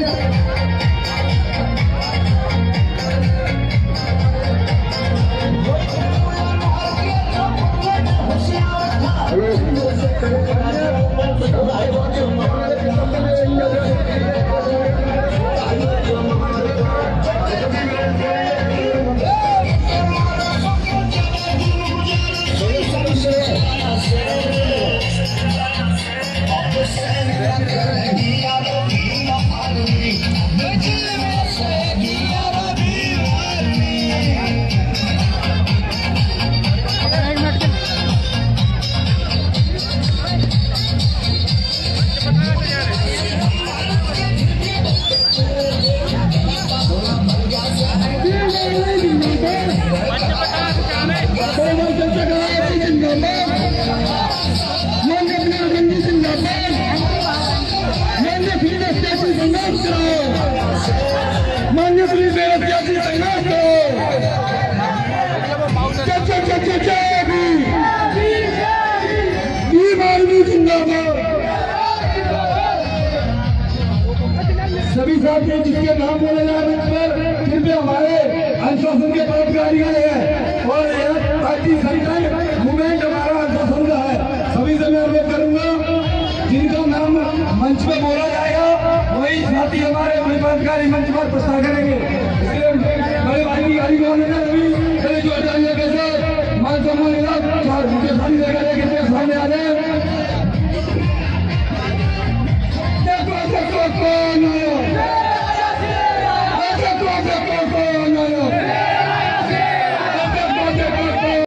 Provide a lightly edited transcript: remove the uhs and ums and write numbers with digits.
सभी साथी जिसके नाम बोले जा रहे हैं कृपया हमारे अनुशासन के पदाधिकारी हैं और पार्टी संगठन मूवमेंट हमारा अनुशासन का है। सभी से मैं अनुरोध करूंगा जिनका नाम मंच पे बोला जाएगा वही साथी हमारे पदाधिकारी मंच पर प्रस्ताव करेंगे। बड़े भाई की गाड़ी में आने जो मान सम्मान